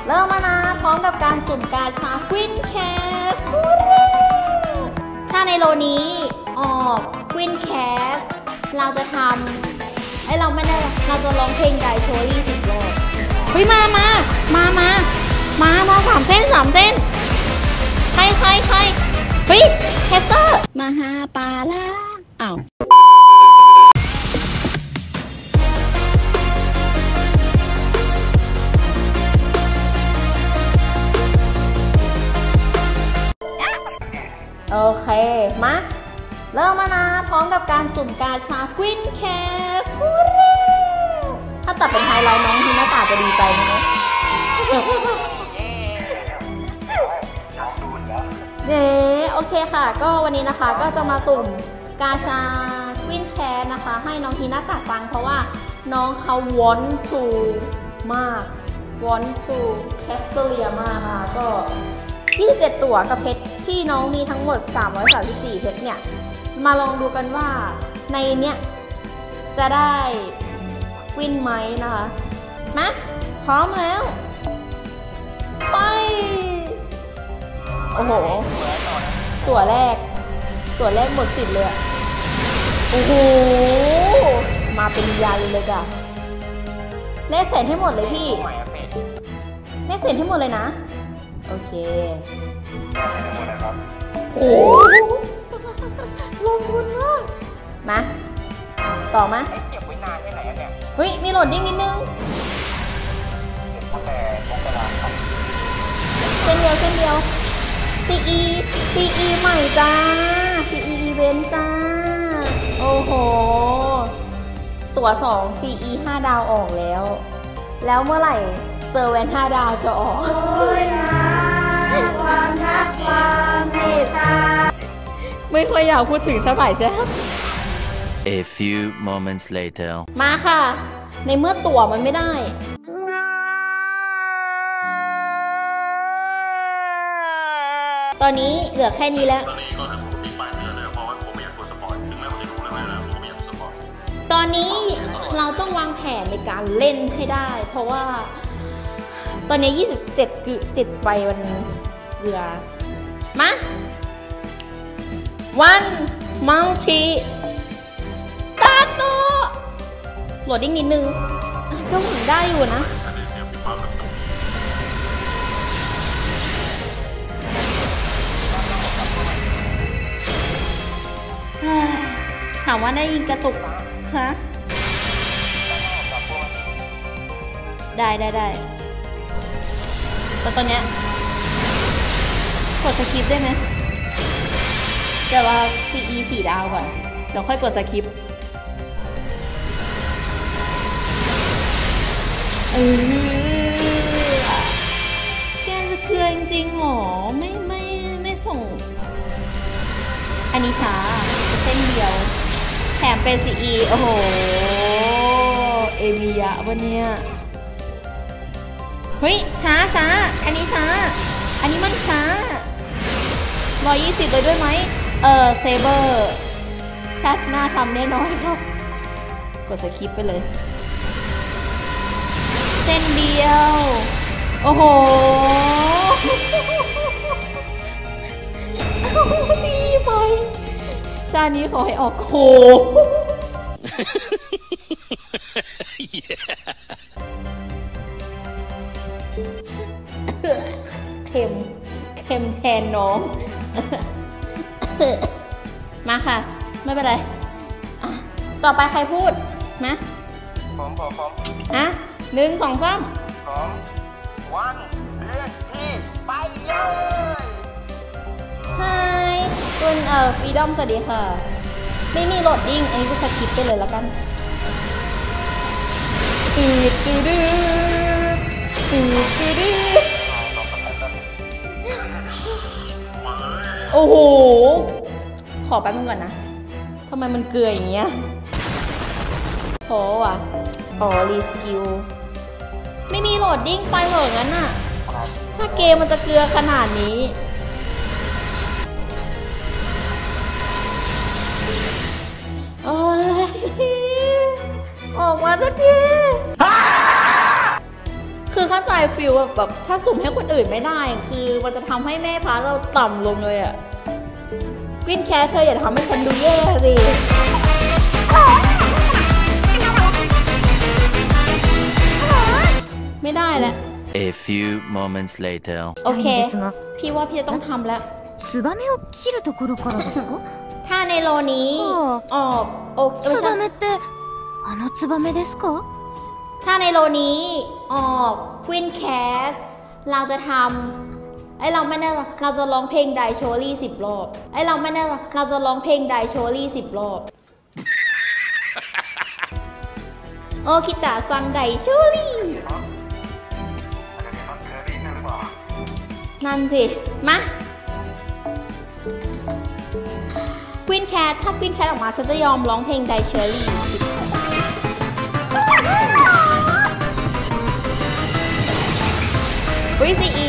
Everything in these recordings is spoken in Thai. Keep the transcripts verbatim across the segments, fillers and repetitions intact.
เริ่มมานะพร้อมกับการสุ่มกาชาควินแคสถ้าในโลนี้ออกควินแคสเราจะทำไอเราไม่ได้เราจะร้องเพลงไดโชลี่สิบรอบเฮ้ยมามามามามามาสามเส้นสามเส้นใครใครใครเฮ้ยแคสเตอร์มาหาปลาล่าอ้าวโอเคมาเริ่มมานะพร้อมกับการสุ่มกาชาควินแคสถ้าตัดเป็นไฮไลท์น้องทีน่าตาจะดีใจไหมเนาะเย้โอเคค่ะก็วันนี้นะคะก็จะมาสุ่มกาชาควินแคสนะคะให้น้องทีน่าตาฟังเพราะว่าน้องเขา want to มาก want to แคสเตอเรียมากค่ะก็ยี่สิบเจ็ดตั๋วกับเพชรที่น้องมีทั้งหมดสามร้อยสามสิบสี่เพชรเนี่ยมาลองดูกันว่าในเนี้ยจะได้วินไหมนะคะมาพร้อมแล้วไปโอ้โหตั๋วแรกตั๋วแรกหมดสิทธิ์เลยโอ้โหมาเป็นยันเลยจ้ะเลขเศษให้หมดเลยพี่เลขเศษให้หมดเลยนะโอเคโอ้ลงทุนมากมาต่อมาเก็บไว้นานแค่ไหนเนี่ยเฮ้ยมีโหลดดิ้งนิดนึงเส้นเดียวเส้นเดียว ซี อี ซี อี ใหม่จ้า ซี อี Event จ้าโอ้โหตั๋วสอง ซี อี ห้าดาวออกแล้วแล้วเมื่อไหร่เซอร์แวนห้าดาวจะออกความรักความเมตตาไม่ค่อยอยากพูดถึงเท่าไหร่ใช่ไหม A few moments later มาค่ะในเมื่อตั๋วมันไม่ได้ตอนนี้เหลือแค่นี้แล้วตอนนี้ก็ถึงปีปลายเดือนแล้วเพราะว่าผมไม่อยากกดสปอยถึงแม้ผมจะรู้แล้วนะผมไม่อยากสปอยตอนนี้เราต้องวางแผนในการเล่นให้ได้เพราะว่าตอนนี้ยี่สิบเจ็ดคือเจ็ดใบมันเรือมาวันมัลติสตาร์ทโหลดดิ้งนิดนึงก็เหมือนได้อยู่นะถามว่าได้ยิงกระตุกคะได้ได้ได้แต่ตอนเนี้ยกดสคริปต์ได้ไหมเดี๋ยวว่า ซี อี สี่ดาวก่อนเดี๋ยวค่อยกดสคริปต์เออแกจะเกลือจริงๆหรอไม่ไม่ไม่ส่งอันนี้ช้าเส้นเดียวแถมเป็น ซี อี โอ้โหเอมิยะวันเนี้ยเฮ้ยช้าช้าอันนี้ช้าอันนี้มันช้าร้อยยี่สิบเลยด้วยไหมเออเซเบอร์ชัดหน้าทำแน่นอนครับกดสคริปต์ไปเลยเส้นเดียวโอ้โหดีไปชานี้ขอให้ออกโคเค็มเค็มแทนน้องมาค่ะไม่เป็นไรต่อไปใครพูดมาพร้อมพร้อมพร้อมอ่ะหนึ่งสองสามพร้อมวันเดือนที่ไปเลยไฮคุณเอ่อฟรีดอมสวัสดีค่ะไม่มีโหลดดิ้งอันนี้ก็สคิปไปเลยแล้วกันตืดตืดตืดตืดตืดโอ้โหขอแป๊บนึงก่อนนะทำไมมันเกลืออย่างเงี้ยโหว่ะอ๋อรีสกิลไม่มีโหลดดิ้งไปเหรองั้นน่ะถ้าเกมมันจะเกลือขนาดนี้โอ้ยออกมาสักทีคือเข้าใจฟิลแบบถ้าสุ่มให้คนอื่นไม่ได้คือมันจะทำให้แม่พาเราต่ำลงเลยอะกวินแคทเธออย่าทำให้ฉันดูแย่สิไม่ได้แล้ว A few moments later โอเคพี่ว่าพี่จะต้องทำแล้วツバメを切るところからですかถ้าในโลนี้ออกโอツバメってあのツバメですかถ้าในโลนี้ออกควินแคสเราจะทำไอเราไม่แน่เราจะร้องเพลงไดโชลี่สิบรอบไอเราไม่แน่เราจะร้องเพลงไดโชลี่สิบรอบโอคิตะซังไดโชลี่นั่นสิมาควินแคทถ้าควินแคทออกมาฉันจะยอมร้องเพลงไดโชลี่สิบวิซีอี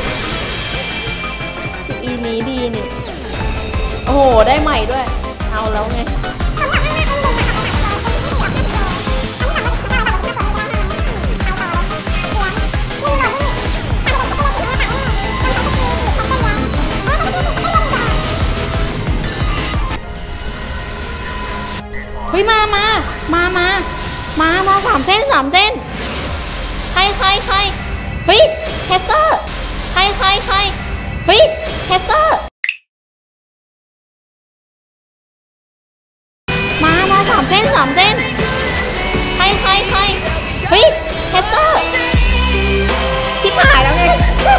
ซีอีนี้ดีนี่โอ้โหได้ใหม่ด้วยเอาแล้วไงเฮ้ยมามามามามามาสามเส้นสามเส้นใครใครใครเฮ้ยแคสเตอร์ใครใครใครเฮ้ยแคสเตอร์มามาสามเส้นสามเส้นใครใครใครเฮ้ยแคสเตอร์ชิบหายแล้วไง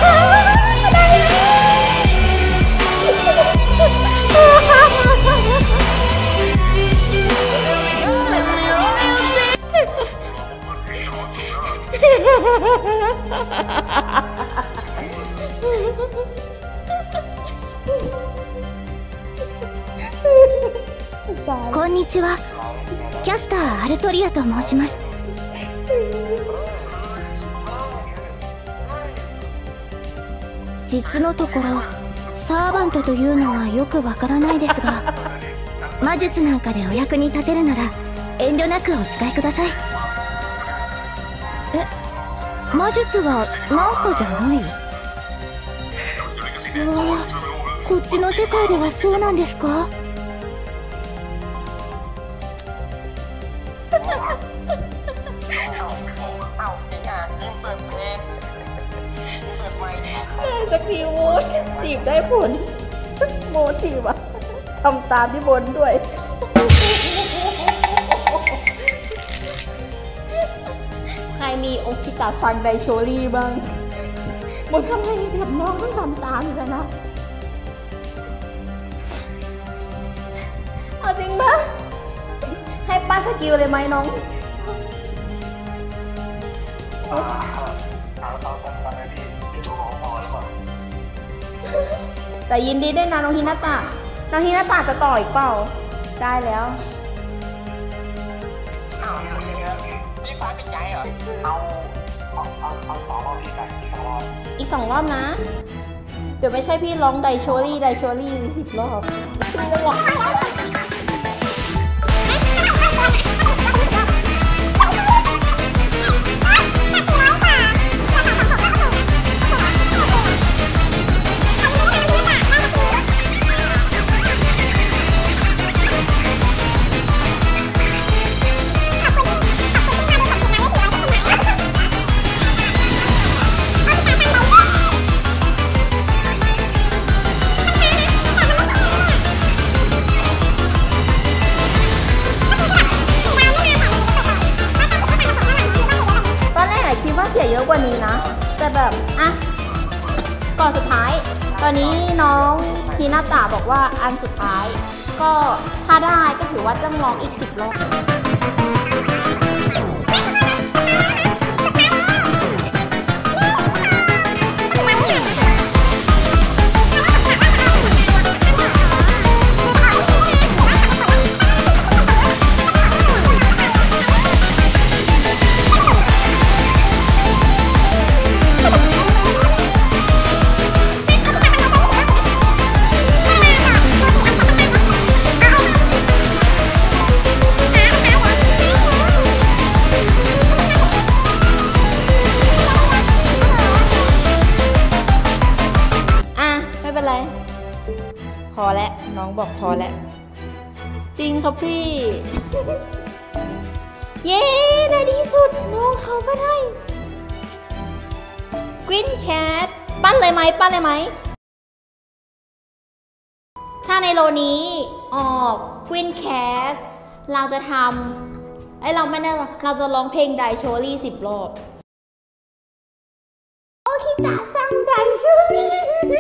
こんにちはキャスターアルトリアと申します実のところサーバントというのはよくわからないですが魔術なんかでお役に立てるなら遠慮なくお使いくださいえ魔術はなんかじゃないうわこっちの世界ではそうなんですかสักทีโมจีบได้ผลโมจีบอะทำตามที่บนด้วยใครมีโอคิตะซังไดโชลี่บ้างบนทำไมแบบน้องต้องทำตามกันนะเอาจริงปะให้ป้าสกิลเลยไหมน้องแต่ยินดีด้วยนะน้องฮินาตะน้องฮินาตะจะต่ออีกเปล่าได้แล้วพี่ฟ้าเป็นใจเหรอเอาเอาเอาเอาสองรอบพี่กันอีกสองรอบอีกสองรอบนะเดี๋ยวไม่ใช่พี่ร้องไดโชลี่ไดโชลี่สิบรอบไม่ต้องร้องเยอะกว่านี้นะแต่แบบอ่ะก่อนสุดท้ายตอนนี้น้องทีน่าตาบอกว่าอันสุดท้ายก็ถ้าได้ก็ถือว่าต้องลองอีกสิบรอบพอแล้วน้องบอกพอแล้วจริงครับพี่ เย้ในที่สุดน้องเขาก็ได้กวินแคทปั้นเลยไหมปั้นเลยไหมถ้าในโลนี้ออกกวินแคทเราจะทำไอเราไม่ได้เราจะร้องเพลงไดโชลี่สิบรอบโอคิตะซังไดโชลี่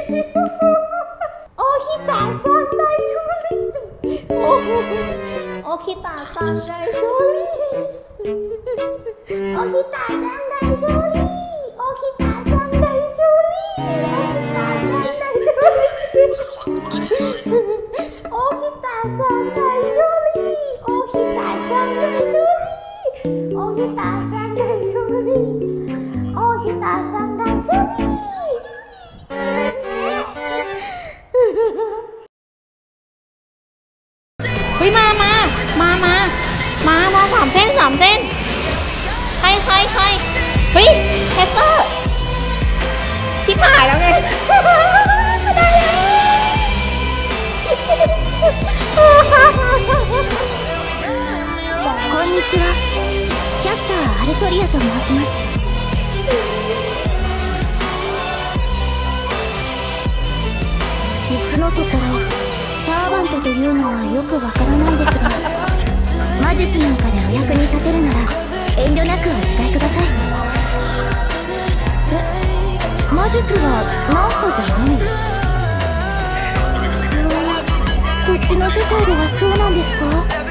โอคิตะซังไดโชลี่โอ้โอคิตะซังไดโชลี่โอคิตะซังไดโชลี่โอคิตะซังไดโชลี่โอคิตะซังไดโชลี่โอคิตะซังไดโชลี่โอคิตะซังไดโชลี่โอคิตะซังไดโชลี่เฮ้ยมามามามามามาสามเส้นสามเส้นใครใครใครเฮ้ยแคสเตอร์ชิบหายแล้วไงได้แล้วこんにちはキャスターアルトリアと申します実のところサーバントというのはよくわからないですが魔術なんかでお役に立てるなら遠慮なくお使いくださいえ魔術はなんかじゃないこっちの世界ではそうなんですか